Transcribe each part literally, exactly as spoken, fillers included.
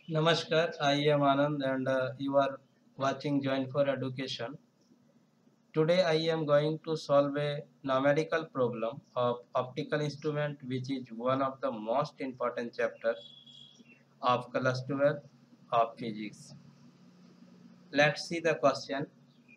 Namaskar, I am Anand and uh, you are watching Join for Education. Today I am going to solve a numerical problem of optical instrument, which is one of the most important chapters of class twelve of physics. Let's see the question.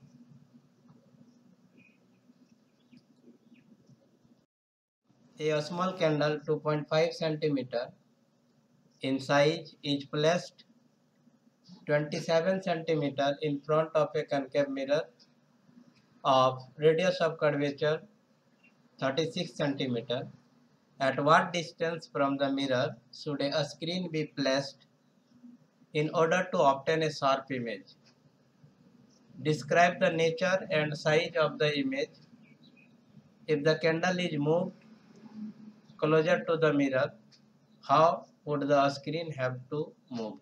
A small candle two point five centimeter in size is placed twenty-seven centimeter in front of a concave mirror of radius of curvature thirty-six centimeter. At what distance from the mirror should a screen be placed in order to obtain a sharp image? Describe the nature and size of the image. If the candle is moved closer to the mirror, how would the screen have to move?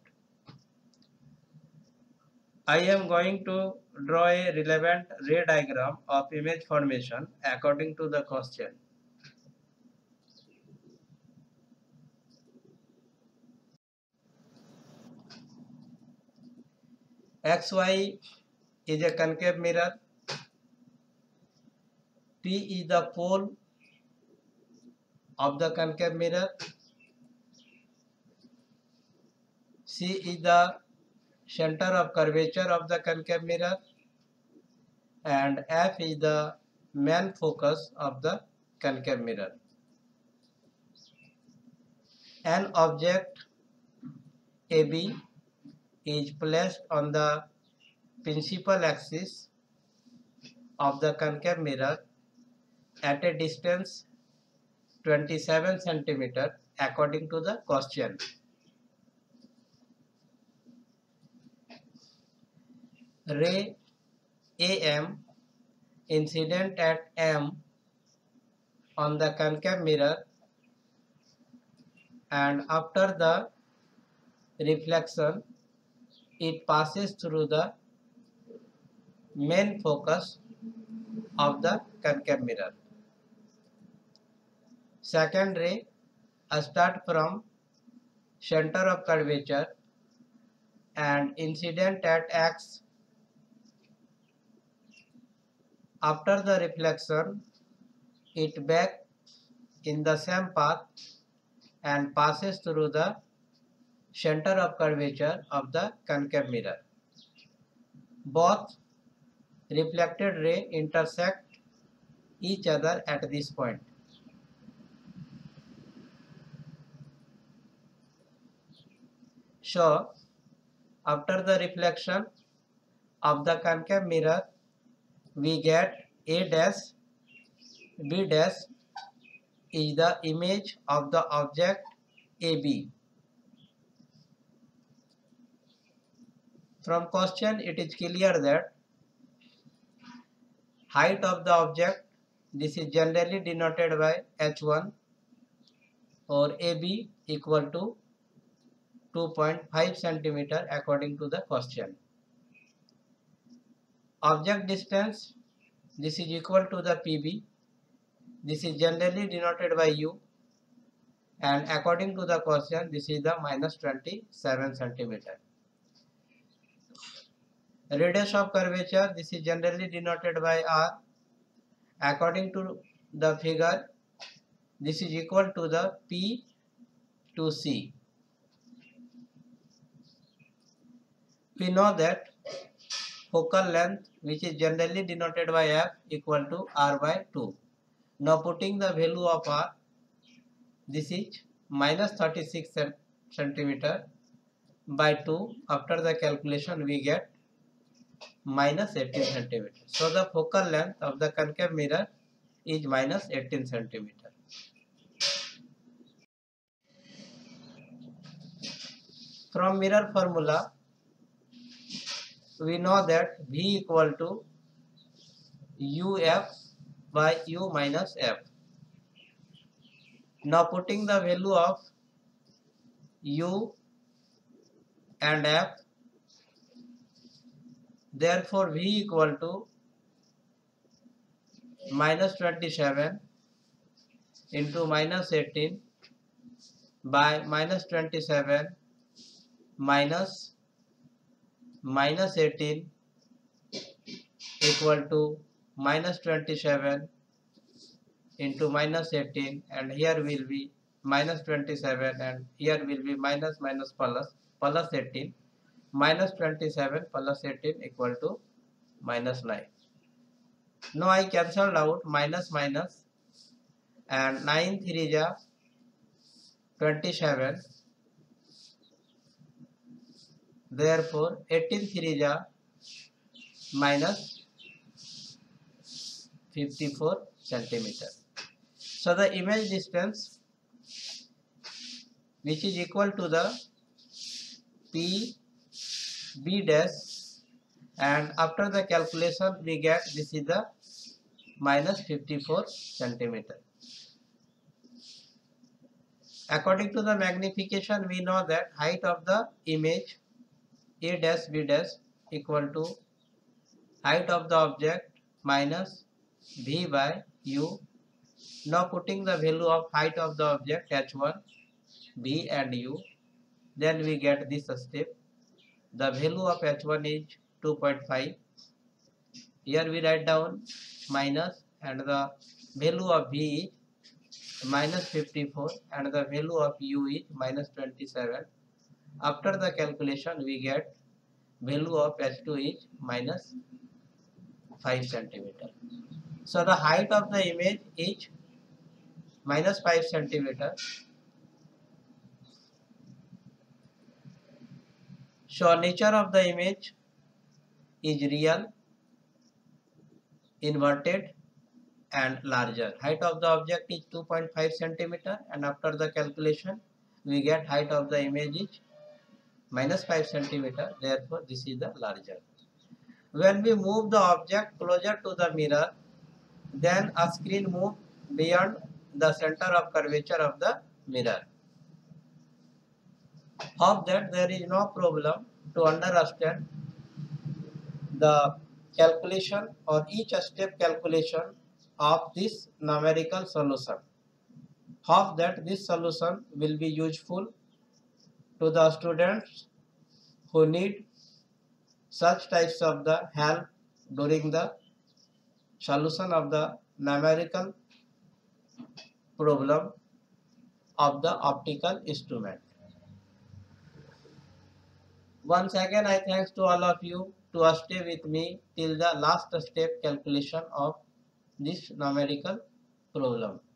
I am going to draw a relevant ray diagram of image formation according to the question. X Y is a concave mirror. P is the pole of the concave mirror. C is the center of curvature of the concave mirror, and F is the main focus of the concave mirror. An object A B is placed on the principal axis of the concave mirror at a distance twenty-seven centimeter according to the question. Ray A M incident at M on the concave mirror, and after the reflection it passes through the main focus of the concave mirror. Second ray start from center of curvature and incident at X. After the reflection it back in the same path and passes through the center of curvature of the concave mirror. Both reflected rays intersect each other at this point. So, after the reflection of the concave mirror, we get A dash, B dash is the image of the object A B. From question it is clear that height of the object, this is generally denoted by H one, or A B equal to two point five centimeter according to the question. Object distance, this is equal to the P B, this is generally denoted by U, and according to the question this is the minus twenty-seven centimeter. Radius of curvature, this is generally denoted by R. According to the figure, this is equal to the P to C. We know that focal length, which is generally denoted by F, equal to R by two. Now putting the value of R, this is minus thirty-six centimeter by two. After the calculation we get minus eighteen centimeter. So the focal length of the concave mirror is minus eighteen centimeter. From mirror formula, we know that V equal to U F by U minus F. Now putting the value of U and F, therefore V equal to minus twenty-seven into minus eighteen by minus twenty-seven minus minus eighteen equal to minus twenty-seven into minus eighteen, and here will be minus twenty-seven, and here will be minus minus plus plus eighteen. Minus twenty-seven plus eighteen equal to minus nine. Now I cancelled out minus minus, and nine three ja twenty-seven. Therefore eighteen three ja minus fifty-four centimeter. So the image distance, which is equal to the P B dash, and after the calculation we get this is the minus fifty-four centimeter. According to the magnification, we know that height of the image A dash B dash equal to height of the object minus V by U. Now putting the value of height of the object H one, V and U, then we get this step. The value of H one is two point five. Here we write down minus, and the value of V is minus fifty-four, and the value of U is minus twenty-seven. After the calculation we get value of H two is minus five centimeter. So the height of the image is minus five centimeter. So nature of the image is real, inverted and larger. Height of the object is two point five centimeter, and after the calculation we get height of the image is minus five centimeter. Therefore this is the larger. When we move the object closer to the mirror, then a screen moves beyond the center of curvature of the mirror. Hope that there is no problem to understand the calculation or each step calculation of this numerical solution. Hope that this solution will be useful to the students who need such types of the help during the solution of the numerical problem of the optical instrument. Once again, I thanks to all of you to stay with me till the last step calculation of this numerical problem.